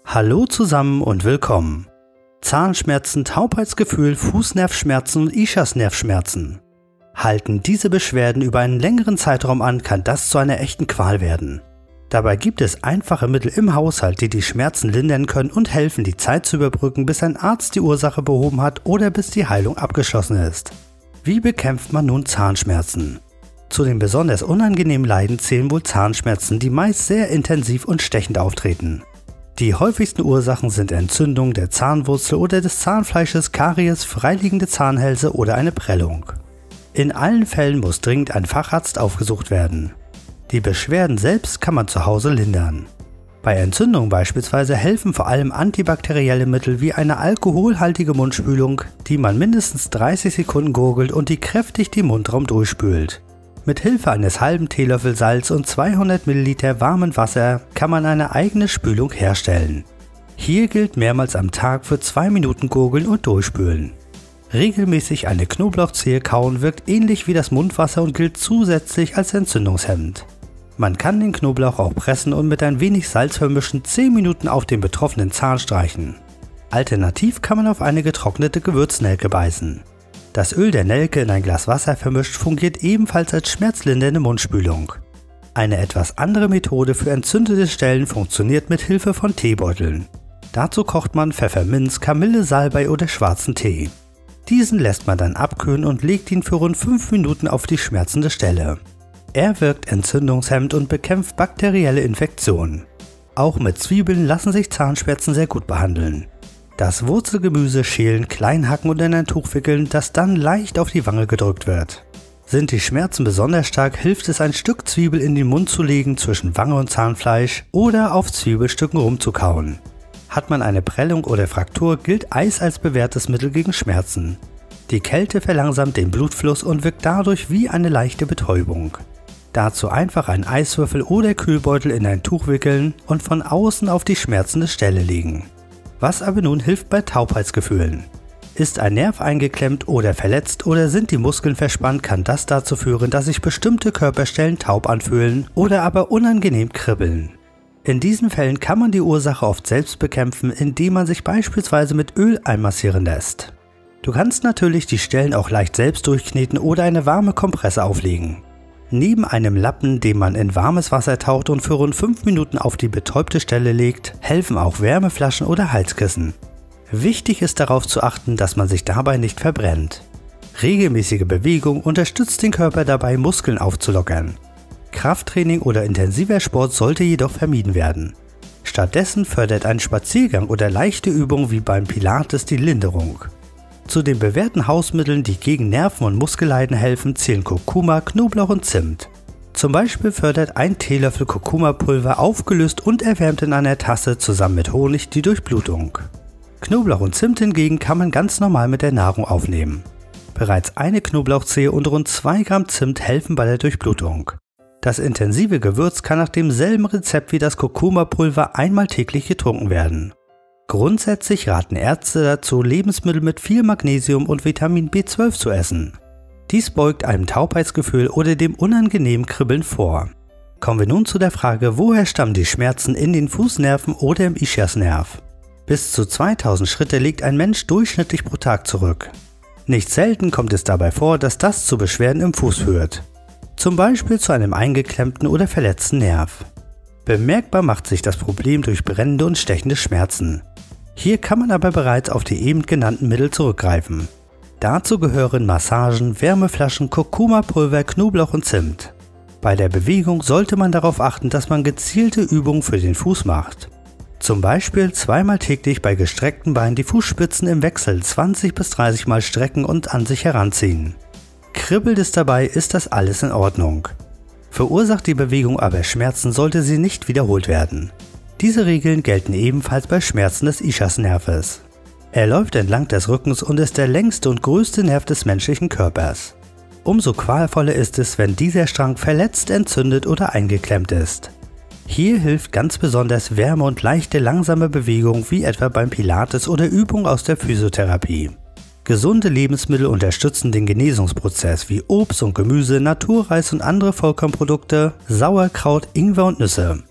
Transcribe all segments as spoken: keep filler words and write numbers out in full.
Hallo zusammen und willkommen. Zahnschmerzen, Taubheitsgefühl, Fußnervschmerzen und Ischiasnervschmerzen. Halten diese Beschwerden über einen längeren Zeitraum an, kann das zu einer echten Qual werden. Dabei gibt es einfache Mittel im Haushalt, die die Schmerzen lindern können und helfen, die Zeit zu überbrücken, bis ein Arzt die Ursache behoben hat oder bis die Heilung abgeschlossen ist. Wie bekämpft man nun Zahnschmerzen? Zu den besonders unangenehmen Leiden zählen wohl Zahnschmerzen, die meist sehr intensiv und stechend auftreten. Die häufigsten Ursachen sind Entzündung der Zahnwurzel oder des Zahnfleisches, Karies, freiliegende Zahnhälse oder eine Prellung. In allen Fällen muss dringend ein Facharzt aufgesucht werden. Die Beschwerden selbst kann man zu Hause lindern. Bei Entzündung beispielsweise helfen vor allem antibakterielle Mittel wie eine alkoholhaltige Mundspülung, die man mindestens dreißig Sekunden gurgelt und die kräftig den Mundraum durchspült. Mit Hilfe eines halben Teelöffel Salz und zweihundert Milliliter warmem Wasser kann man eine eigene Spülung herstellen. Hier gilt mehrmals am Tag für zwei Minuten gurgeln und durchspülen. Regelmäßig eine Knoblauchzehe kauen wirkt ähnlich wie das Mundwasser und gilt zusätzlich als entzündungshemmend. Man kann den Knoblauch auch pressen und mit ein wenig Salz vermischen zehn Minuten auf den betroffenen Zahn streichen. Alternativ kann man auf eine getrocknete Gewürznelke beißen. Das Öl der Nelke in ein Glas Wasser vermischt fungiert ebenfalls als schmerzlindernde Mundspülung. Eine etwas andere Methode für entzündete Stellen funktioniert mit Hilfe von Teebeuteln. Dazu kocht man Pfefferminz, Kamille, Salbei oder schwarzen Tee. Diesen lässt man dann abkühlen und legt ihn für rund fünf Minuten auf die schmerzende Stelle. Er wirkt entzündungshemmend und bekämpft bakterielle Infektionen. Auch mit Zwiebeln lassen sich Zahnschmerzen sehr gut behandeln. Das Wurzelgemüse schälen, klein hacken und in ein Tuch wickeln, das dann leicht auf die Wange gedrückt wird. Sind die Schmerzen besonders stark, hilft es, ein Stück Zwiebel in den Mund zu legen zwischen Wange und Zahnfleisch oder auf Zwiebelstücken rumzukauen. Hat man eine Prellung oder Fraktur, gilt Eis als bewährtes Mittel gegen Schmerzen. Die Kälte verlangsamt den Blutfluss und wirkt dadurch wie eine leichte Betäubung. Dazu einfach einen Eiswürfel oder Kühlbeutel in ein Tuch wickeln und von außen auf die schmerzende Stelle legen. Was aber nun hilft bei Taubheitsgefühlen? Ist ein Nerv eingeklemmt oder verletzt oder sind die Muskeln verspannt, kann das dazu führen, dass sich bestimmte Körperstellen taub anfühlen oder aber unangenehm kribbeln. In diesen Fällen kann man die Ursache oft selbst bekämpfen, indem man sich beispielsweise mit Öl einmassieren lässt. Du kannst natürlich die Stellen auch leicht selbst durchkneten oder eine warme Kompresse auflegen. Neben einem Lappen, den man in warmes Wasser taucht und für rund fünf Minuten auf die betäubte Stelle legt, helfen auch Wärmeflaschen oder Halskissen. Wichtig ist darauf zu achten, dass man sich dabei nicht verbrennt. Regelmäßige Bewegung unterstützt den Körper dabei, Muskeln aufzulockern. Krafttraining oder intensiver Sport sollte jedoch vermieden werden. Stattdessen fördert ein Spaziergang oder leichte Übungen wie beim Pilates die Linderung. Zu den bewährten Hausmitteln, die gegen Nerven- und Muskelleiden helfen, zählen Kurkuma, Knoblauch und Zimt. Zum Beispiel fördert ein Teelöffel Kurkumapulver aufgelöst und erwärmt in einer Tasse zusammen mit Honig die Durchblutung. Knoblauch und Zimt hingegen kann man ganz normal mit der Nahrung aufnehmen. Bereits eine Knoblauchzehe und rund zwei Gramm Zimt helfen bei der Durchblutung. Das intensive Gewürz kann nach demselben Rezept wie das Kurkumapulver einmal täglich getrunken werden. Grundsätzlich raten Ärzte dazu, Lebensmittel mit viel Magnesium und Vitamin B zwölf zu essen. Dies beugt einem Taubheitsgefühl oder dem unangenehmen Kribbeln vor. Kommen wir nun zu der Frage, woher stammen die Schmerzen in den Fußnerven oder im Ischiasnerv? Bis zu zweitausend Schritte legt ein Mensch durchschnittlich pro Tag zurück. Nicht selten kommt es dabei vor, dass das zu Beschwerden im Fuß führt. Zum Beispiel zu einem eingeklemmten oder verletzten Nerv. Bemerkbar macht sich das Problem durch brennende und stechende Schmerzen. Hier kann man aber bereits auf die eben genannten Mittel zurückgreifen. Dazu gehören Massagen, Wärmeflaschen, Kurkumapulver, Knoblauch und Zimt. Bei der Bewegung sollte man darauf achten, dass man gezielte Übungen für den Fuß macht. Zum Beispiel zweimal täglich bei gestreckten Beinen die Fußspitzen im Wechsel zwanzig bis dreißig Mal strecken und an sich heranziehen. Kribbelt es dabei, ist das alles in Ordnung. Verursacht die Bewegung aber Schmerzen, sollte sie nicht wiederholt werden. Diese Regeln gelten ebenfalls bei Schmerzen des Ischiasnerves. Er läuft entlang des Rückens und ist der längste und größte Nerv des menschlichen Körpers. Umso qualvoller ist es, wenn dieser Strang verletzt, entzündet oder eingeklemmt ist. Hier hilft ganz besonders Wärme und leichte, langsame Bewegung wie etwa beim Pilates oder Übungen aus der Physiotherapie. Gesunde Lebensmittel unterstützen den Genesungsprozess wie Obst und Gemüse, Naturreis und andere Vollkornprodukte, Sauerkraut, Ingwer und Nüsse.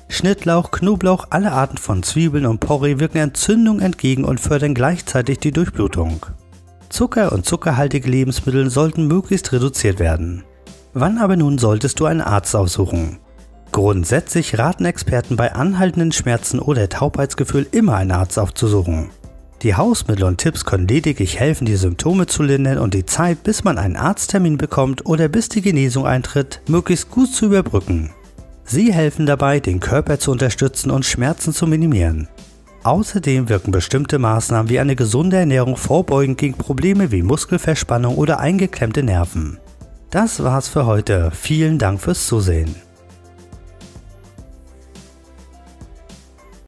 Schnittlauch, Knoblauch, alle Arten von Zwiebeln und Porree wirken Entzündung entgegen und fördern gleichzeitig die Durchblutung. Zucker und zuckerhaltige Lebensmittel sollten möglichst reduziert werden. Wann aber nun solltest du einen Arzt aufsuchen? Grundsätzlich raten Experten bei anhaltenden Schmerzen oder Taubheitsgefühl immer einen Arzt aufzusuchen. Die Hausmittel und Tipps können lediglich helfen, die Symptome zu lindern und die Zeit, bis man einen Arzttermin bekommt oder bis die Genesung eintritt, möglichst gut zu überbrücken. Sie helfen dabei, den Körper zu unterstützen und Schmerzen zu minimieren. Außerdem wirken bestimmte Maßnahmen wie eine gesunde Ernährung vorbeugend gegen Probleme wie Muskelverspannung oder eingeklemmte Nerven. Das war's für heute. Vielen Dank fürs Zusehen.